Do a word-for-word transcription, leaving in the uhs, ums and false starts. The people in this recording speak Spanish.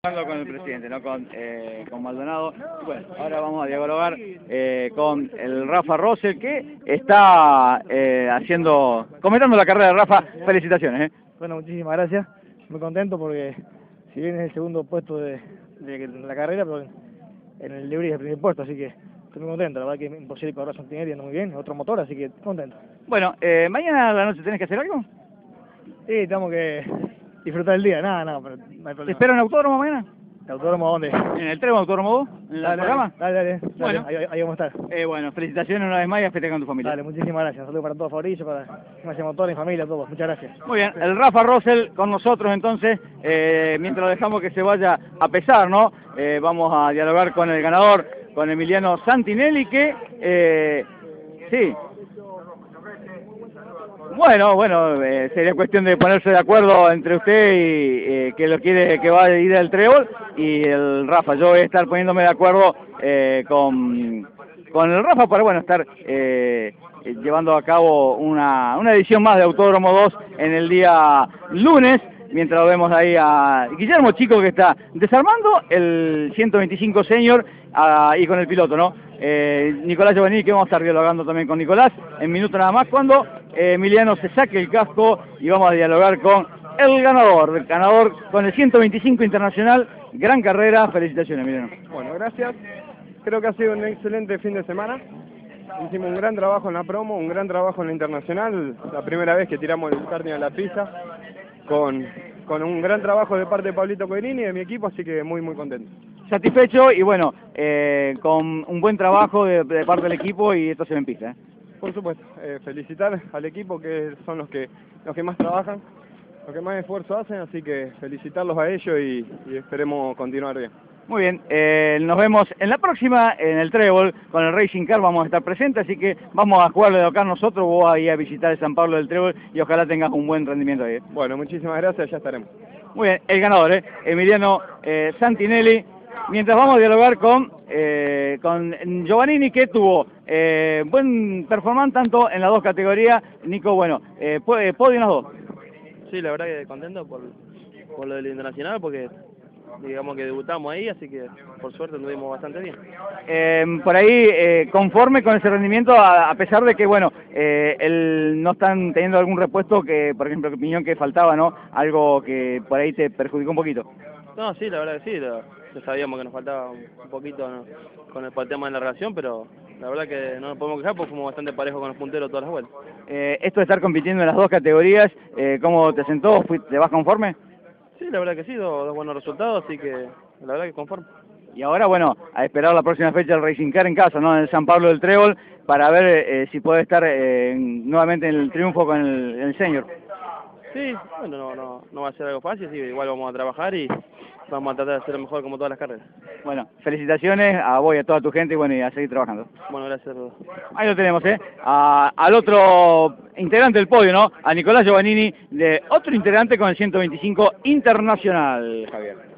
Hablando con el presidente, ¿no? Con, eh, con Maldonado. Bueno, ahora vamos a dialogar eh, con el Rafa Rosell, que está eh, haciendo, comentando la carrera de Rafa. Felicitaciones, ¿eh? Bueno, muchísimas gracias. Muy contento porque, si bien es el segundo puesto de, de la carrera, pero en el libre es el primer puesto, así que estoy muy contento. La verdad que es imposible que ahora Santinelli anda muy bien, otro motor, así que contento. Bueno, eh, ¿mañana a la noche tenés que hacer algo? Sí, tenemos que disfrutar el día, nada, nada, pero no hay problema. ¿Te espera en autódromo mañana? ¿El autódromo dónde? ¿En el Trébol Autódromo dos? ¿En el Dale, programa? dale, dale, dale, Bueno. ahí, ahí vamos a estar. Eh, bueno, felicitaciones una vez más y a festejar con tu familia. Dale, muchísimas gracias. Un saludo para todos, Fabricio, para Ignacio Motor, mi familia, todos. Muchas gracias. Muy bien, el Rafa Rosell con nosotros entonces, eh, mientras lo dejamos que se vaya a pesar, ¿no? Eh, vamos a dialogar con el ganador, con Emiliano Santinelli, que, eh, sí. Bueno, bueno, eh, sería cuestión de ponerse de acuerdo entre usted y eh, que lo quiere, que va a ir al Trébol, y el Rafa. Yo voy a estar poniéndome de acuerdo eh, con, con el Rafa para, bueno, estar eh, llevando a cabo una, una edición más de Autódromo dos en el día lunes, mientras lo vemos ahí a Guillermo Chico, que está desarmando el ciento veinticinco Senior a, y con el piloto, ¿no? Eh, Nicolás Giovannini, que vamos a estar dialogando también con Nicolás en minutos nada más, cuando eh, Emiliano se saque el casco y vamos a dialogar con el ganador, el ganador con el ciento veinticinco Internacional. Gran carrera, felicitaciones, Emiliano. Bueno, gracias. Creo que ha sido un excelente fin de semana. Hicimos un gran trabajo en la promo, un gran trabajo en la Internacional, la primera vez que tiramos el karting a la pista, con, con un gran trabajo de parte de Pablito Coirini y de mi equipo, así que muy muy contento. Satisfecho y bueno, eh, con un buen trabajo de, de parte del equipo, y esto se ve en pista, ¿eh? Por supuesto, eh, felicitar al equipo, que son los que los que más trabajan, los que más esfuerzo hacen, así que felicitarlos a ellos y, y esperemos continuar bien. Muy bien, eh, nos vemos en la próxima, en el Trébol, con el Racing Car vamos a estar presentes, así que vamos a jugarle de acá nosotros, vos ahí a visitar el San Pablo del Trébol y ojalá tengas un buen rendimiento ahí. Bueno, muchísimas gracias, ya estaremos. Muy bien, el ganador, ¿eh? Emiliano eh, Santinelli. Mientras vamos a dialogar con, eh, con Giovannini, que tuvo eh, buen performance tanto en las dos categorías. Nico, bueno, eh, podio en las dos. Sí, la verdad que contento por, por lo del Internacional, porque digamos que debutamos ahí, así que por suerte anduvimos bastante bien. Eh, por ahí, eh, conforme con ese rendimiento, a, a pesar de que, bueno, eh, el, no están teniendo algún repuesto, que por ejemplo, que Piñón, que faltaba, ¿no? Algo que por ahí te perjudicó un poquito. No, sí, la verdad que sí, lo, lo sabíamos que nos faltaba un poquito, ¿no? Con el, el tema de la relación, pero la verdad que no nos podemos quejar porque fuimos bastante parejos con los punteros todas las vueltas. Eh, esto de estar compitiendo en las dos categorías, eh, ¿cómo te sentó? ¿Te vas conforme? Sí, la verdad que sí, dos, dos buenos resultados, así que la verdad que conforme. Y ahora, bueno, a esperar la próxima fecha del Racing Car en casa, ¿no? En el San Pablo del Trébol, para ver eh, si puede estar eh, nuevamente en el triunfo con el, el Senior. Sí, bueno, no, no, no va a ser algo fácil, sí, igual vamos a trabajar y vamos a tratar de hacerlo mejor como todas las carreras. Bueno, felicitaciones a vos y a toda tu gente y bueno, y a seguir trabajando. Bueno, gracias a todos. Ahí lo tenemos, ¿eh? A, al otro integrante del podio, ¿no? A Nicolás Giovannini, de otro integrante con el ciento veinticinco Internacional, Javier.